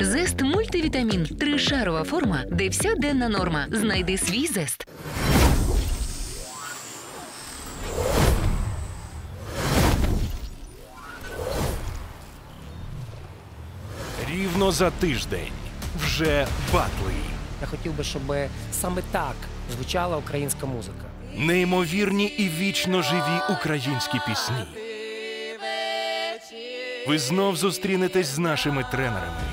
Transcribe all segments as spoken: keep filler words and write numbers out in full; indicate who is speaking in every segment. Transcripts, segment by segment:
Speaker 1: Зест мультивітамін. Тришарова форма, де вся денна норма. Знайди свій Зест.
Speaker 2: Рівно за тиждень вже батли.
Speaker 3: Я хотів би, щоб саме так звучала українська музика.
Speaker 2: Неймовірні і вічно живі українські пісні. Ви знов зустрінетесь з нашими тренерами.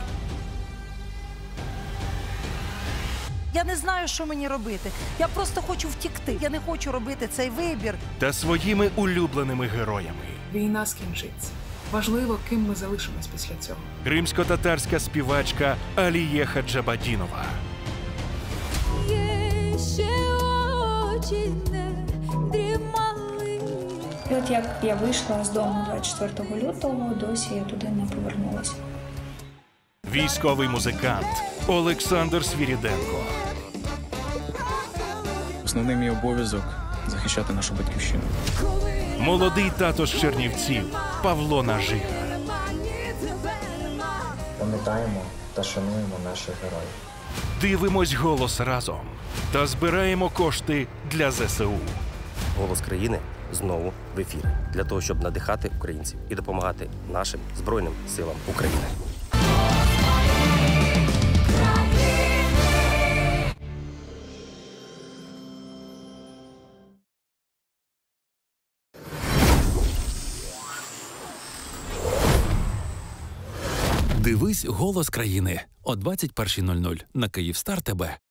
Speaker 4: Я не знаю, що мені робити. Я просто хочу втікти. Я не хочу робити цей вибір.
Speaker 2: Та своїми улюбленими героями.
Speaker 5: Війна скінчиться. Важливо, ким ми залишимось після цього.
Speaker 2: Кримсько-татарська співачка Алієха Джабадінова.
Speaker 6: Є ще очі не дрімали.
Speaker 7: І от як я вийшла з дому двадцять четвертого лютого, досі я туди не повернулася.
Speaker 2: Військовий музикант Олександр Свіріденко.
Speaker 8: Основний мій обов'язок – захищати нашу батьківщину.
Speaker 2: Молодий тато з Чернівців Павло Нажига.
Speaker 9: Пам'ятаємо та шануємо наших героїв.
Speaker 2: Дивимось «Голос» разом та збираємо кошти для зе се у.
Speaker 10: «Голос країни» знову в ефірі. Для того, щоб надихати українців і допомагати нашим Збройним силам України.
Speaker 11: Дивись «Голос країни» о двадцять першій нуль нуль на Київстар ТБ.